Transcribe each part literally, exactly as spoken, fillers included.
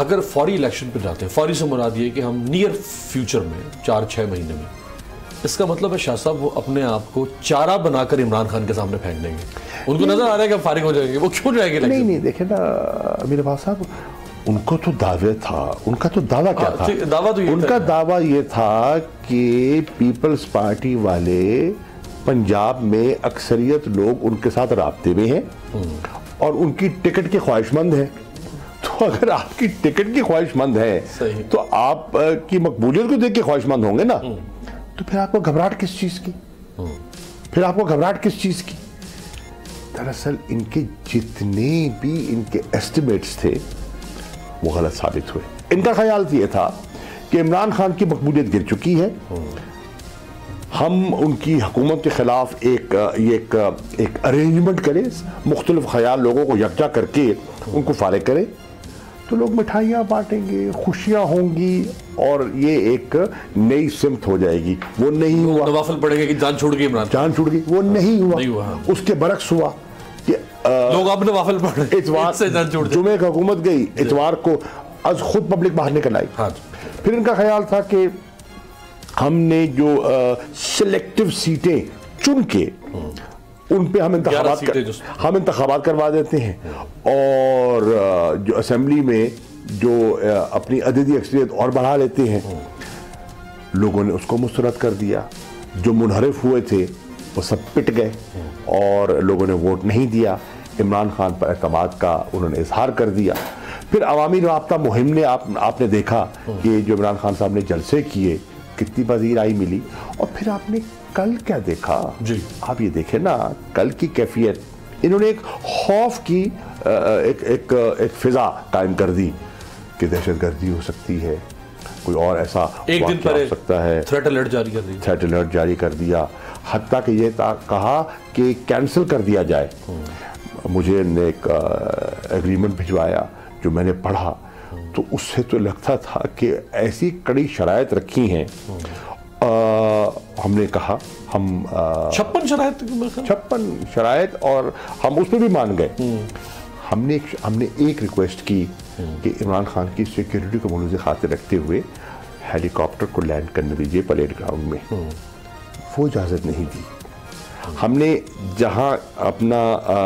अगर फौरी इलेक्शन पे जाते हैं, फौरी से मुराद ये कि हम नियर फ्यूचर में चार छः महीने में, इसका मतलब है शाह साहब वो अपने आप को चारा बनाकर इमरान खान के सामने फेंक देंगे। उनको नजर आ रहा है कि फारिग हो जाएंगे, वो क्यों जाएंगे? नहीं नहीं, देखे ना अमीर अब्बास साहब, उनको तो दावे था, उनका तो दावा क्या था? दावा तो ये उनका दावा ये था कि पीपल्स पार्टी वाले पंजाब में अक्सरियत लोग उनके साथ राब्ते में हैं और उनकी टिकट के ख्वाहिशमंद हैं। तो अगर आपकी टिकट की ख्वाहिशमंद है तो आप की मकबूलियत को देख के ख्वाहिशमंद होंगे ना, तो फिर आपको घबराहट किस चीज की? फिर आपको घबराहट किस चीज की? दरअसल इनके जितने भी इनके एस्टिमेट्स थे वो गलत साबित हुए। इनका ख्याल ये था कि इमरान खान की मकबूलियत गिर चुकी है, हम उनकी हुकूमत के खिलाफ एक एक एक अरेंजमेंट करें, मुख्तलिफ ख्याल लोगों को यकजा करके उनको फारिग करें, तो लोग मिठाइयाँ बांटेंगे, खुशियाँ होंगी और ये एक नई सिमत हो जाएगी। वो नहीं हुआ। नवाफिल पड़ेगा कि जान छूट गई इमरान, जान छूट गई, वो नहीं हुआ, नहीं हुआ। उसके बरक्स हुआ कि लोग अब नवाफिल पढ़ रहे, इतवार से जान छूट, जुमे की हुकूमत गई, इतवार को आज खुद पब्लिक बाहर निकल आई। हाँ। फिर इनका ख्याल था कि हमने जो सिलेक्टिव सीटें चुन के उन पे हम इंतखाबात कर, हम इंतखाबात करवा देते हैं और जो असेंबली में जो अपनी अददी अक्सरियत और बढ़ा लेते हैं। लोगों ने उसको मुस्तरद कर दिया। जो मुनहरिफ हुए थे वो सब पिट गए और लोगों ने वोट नहीं दिया। इमरान खान पर एतमाद का उन्होंने इजहार कर दिया। फिर अवामी राब्ता मुहिम ने आप, आपने देखा कि जो इमरान खान साहब ने जलसे किए, कितनी पजीराई मिली। और फिर आपने कल क्या देखा जी? आप ये देखें ना, कल की कैफियत, इन्होंने एक खौफ की एक एक एक फिजा कायम कर दी कि दहशतगर्दी हो सकती है, कोई और ऐसा एक दिन पर हो सकता है। थ्रेट अलर्ट जारी कर दिया थ्रेट अलर्ट जारी कर दिया हत्ता कि ये कहा कि कैंसिल कर दिया जाए। मुझे एक एग्रीमेंट भिजवाया जो मैंने पढ़ा, तो उससे तो लगता था कि ऐसी कड़ी शराइत रखी हैं। आ, हमने कहा हम छप्पन शराइत छप्पन शराइत और हम उसमें भी मान गए। हमने एक, हमने एक रिक्वेस्ट की कि इमरान खान की सिक्योरिटी को मौजूद खातिर रखते हुए हेलीकॉप्टर को लैंड करने दीजिए परेड ग्राउंड में। वो इजाज़त नहीं दी। हमने जहां अपना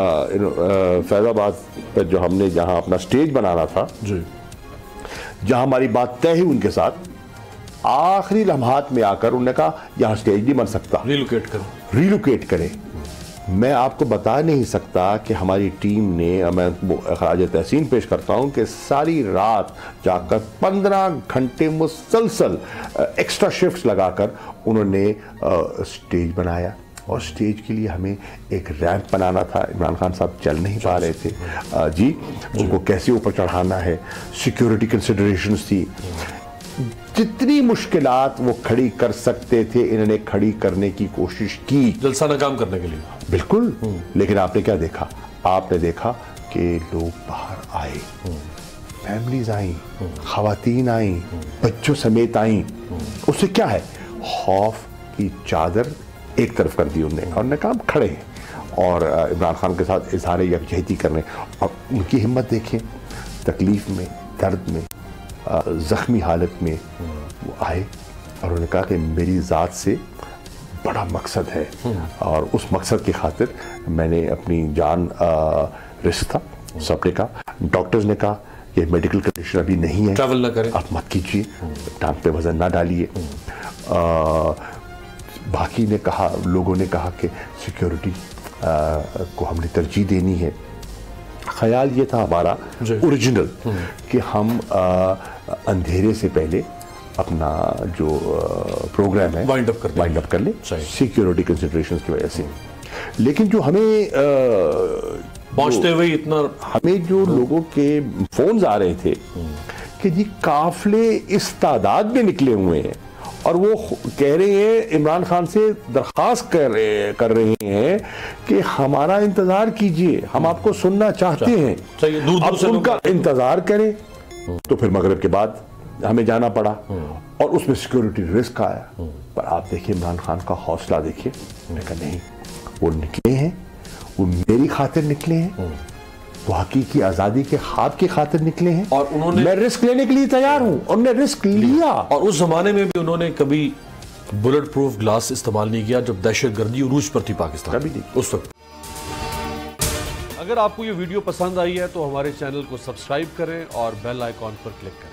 फैज़ाबाद पर जो हमने जहां अपना स्टेज बनाना था जी, जहां हमारी बात तय हुई उनके साथ, आखिरी लम्हात में आकर उन्होंने कहा यहां स्टेज नहीं बन सकता, रिलोकेट करें रिलोकेट करें। मैं आपको बता नहीं सकता कि हमारी टीम ने, मैं खराज तहसीन पेश करता हूं कि सारी रात जाकर पंद्रह घंटे मुसलसल एक्स्ट्रा शिफ्ट्स लगाकर उन्होंने स्टेज बनाया। और स्टेज के लिए हमें एक रैंप बनाना था। इमरान खान साहब चल नहीं पा रहे थे जी, उनको कैसे ऊपर चढ़ाना है, सिक्योरिटी कंसिडरेशंस थी। जितनी मुश्किलात वो खड़ी कर सकते थे इन्होंने खड़ी करने की कोशिश की, जलसा नाकाम करने के लिए। बिल्कुल। लेकिन आपने क्या देखा? आपने देखा कि लोग बाहर आए, फैमिलीज आई, खवातीन आई, बच्चों समेत आई। उससे क्या है, खौफ की चादर एक तरफ कर दी उन्होंने और उन्होंने कहा हम खड़े हैं और इमरान खान के साथ इजहार यकजहती करने। और उनकी हिम्मत देखें, तकलीफ में, दर्द में, ज़ख्मी हालत में वो आए और उन्होंने कहा कि मेरी ज़ात से बड़ा मकसद है और उस मकसद की खातिर मैंने अपनी जान रिस्क था। सबने कहा, डॉक्टर्स ने कहा कि मेडिकल कंडीशन अभी नहीं है, ट्रैवल ना करें, आप मत कीजिए, टांग पे वजन ना डालिए। बाकी ने कहा, लोगों ने कहा कि सिक्योरिटी को हमने तरजीह देनी है। ख्याल ये था हमारा ओरिजिनल कि हम आ, अंधेरे से पहले अपना जो प्रोग्राम है वाइंड अप कर वाइंड अप कर ले सिक्योरिटी कंसिडरेशंस की वजह से। लेकिन जो हमें पहुंचते हुए इतना हमें जो लोगों के फोन्स आ रहे थे कि जी काफले इस तादाद में निकले हुए हैं और वो कह रहे हैं, इमरान खान से दरख्वास्त कर रहे कर रहे हैं कि हमारा इंतजार कीजिए, हम आपको सुनना चाहते हैं। दूर दूर अब से उनका इंतजार करें। तो फिर मगरिब के बाद हमें जाना पड़ा और उसमें सिक्योरिटी रिस्क आया। पर आप देखिए इमरान खान का हौसला देखिए। मैंने कहा नहीं, वो निकले हैं, वो मेरी खातिर निकले हैं, वो हकीकी आजादी के ख्वाब की खातिर निकले हैं और उन्होंने, मैं रिस्क लेने के लिए तैयार हूं, और उन्होंने रिस्क लिया। और उस जमाने में भी उन्होंने कभी बुलेट प्रूफ ग्लास इस्तेमाल नहीं किया जब दहशतगर्दी उरूज पर थी पाकिस्तान, कभी नहीं उस वक्त। अगर आपको ये वीडियो पसंद आई है तो हमारे चैनल को सब्सक्राइब करें और बेल आइकॉन पर क्लिक करें।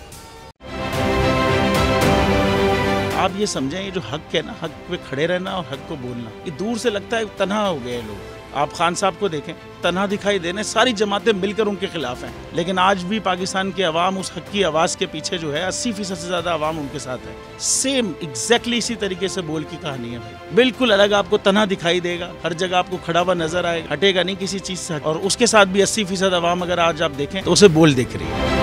आप ये समझें, ये जो हक है ना, हक पे खड़े रहना और हक को बोलना, ये दूर से लगता है तन्हा हो गए लोग। आप खान साहब को देखें, तन्हा दिखाई देने, सारी जमातें मिलकर उनके खिलाफ हैं, लेकिन आज भी पाकिस्तान की आवाम उस हक की आवाज़ के पीछे जो है अस्सी फीसद से ज़्यादा आवाम उनके साथ है। सेम एग्जैक्टली इसी तरीके से बोल की कहानी है भाई, बिल्कुल अलग आपको तन्हा दिखाई देगा, हर जगह आपको खड़ा हुआ नजर आएगा, हटेगा नहीं किसी चीज़ से, और उसके साथ भी अस्सी फीसद आवाम अगर आज आप देखें तो उसे बोल दिख रही है।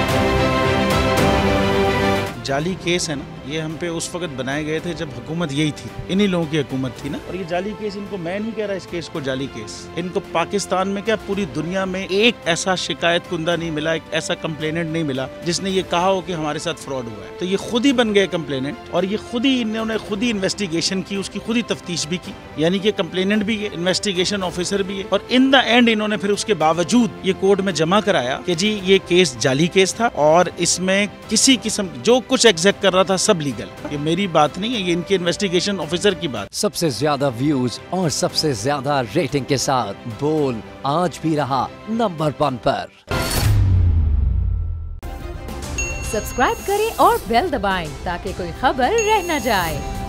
जाली केस है ना, ये हम पे उस वक्त बनाए गए थे जब हुकूमत यही थी, इन्हीं लोगों की हुकूमत थी ना। और ये जाली केस, इनको मैं नहीं कह रहा इस केस को जाली केस, इनको पाकिस्तान में क्या पूरी दुनिया में एक ऐसा शिकायत कुंदा नहीं मिला, एक ऐसा कंप्लेनेंट नहीं मिला जिसने ये कहा हो कि हमारे साथ फ्रॉड हुआ है। तो ये खुद ही बन गए कंप्लेनेंट, और ये खुद ही इन्होंने खुद ही इन्वेस्टिगेशन की, उसकी खुद ही तफ्तीश भी की, यानी कि कंप्लेनेंट भी है, इन्वेस्टिगेशन ऑफिसर भी है, और इन द एंड इन्होंने फिर उसके बावजूद ये कोर्ट में जमा कराया कि जी ये केस जाली केस था और इसमें किसी किस्म जो कुछ एग्जैक्ट कर रहा था सब लीगल। ये मेरी बात नहीं है, ये इनके इन्वेस्टिगेशन ऑफिसर की बात। सबसे ज्यादा व्यूज और सबसे ज्यादा रेटिंग के साथ बोल आज भी रहा नंबर वन पर। सब्सक्राइब करें और बेल दबाएं ताकि कोई खबर रह न जाए।